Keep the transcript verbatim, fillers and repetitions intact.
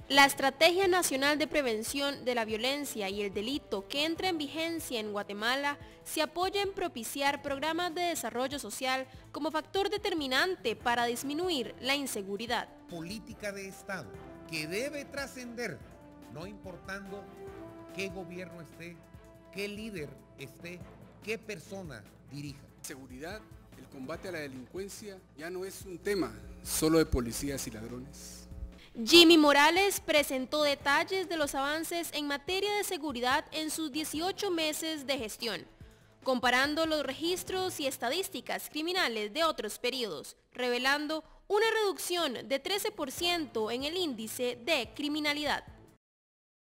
La Estrategia Nacional de Prevención de la Violencia y el Delito que entra en vigencia en Guatemala se apoya en propiciar programas de desarrollo social como factor determinante para disminuir la inseguridad. Política de Estado que debe trascender, no importando qué gobierno esté, qué líder esté, qué persona dirija. Seguridad, el combate a la delincuencia ya no es un tema solo de policías y ladrones. Jimmy Morales presentó detalles de los avances en materia de seguridad en sus dieciocho meses de gestión, comparando los registros y estadísticas criminales de otros periodos, revelando una reducción de trece por ciento en el índice de criminalidad.